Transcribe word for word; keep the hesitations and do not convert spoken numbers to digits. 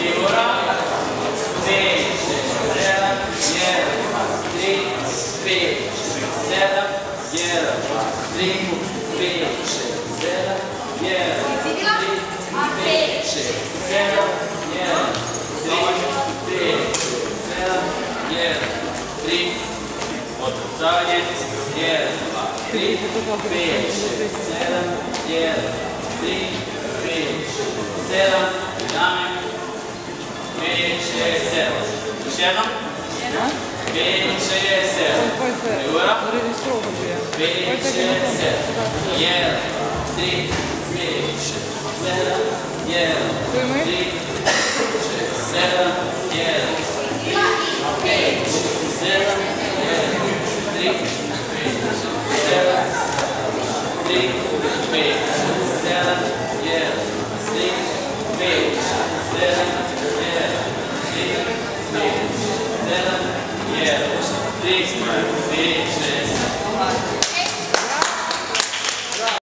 figura, pet, šest, sedam, jedan, tri, pet, šest, sedam, jedan, tri, pet, šest, sedam, jedan, tri, pet, šest, sedam, jedan, tri, pet, šest, sedam, jedan, tri, održavanje, jedan, dva, tri, pet, šest, sedam, jedan, tri, pet, šest, sedam, dame, pet, šest, sedam. Još jednom? pet, šest, sedam. Figura? pet, šest, sedam. jedan, tri, pet, šest, sedam, jedan, tri, šest, sedam, jedan, pet, šest, sedam, jedan, tri, pet, šest, sedam, tri, pet, šest, sedam, jedan, tri, pet, šest, sedam, jedan, tri, pet, šest, sedam, jedan, tri, pet, šest,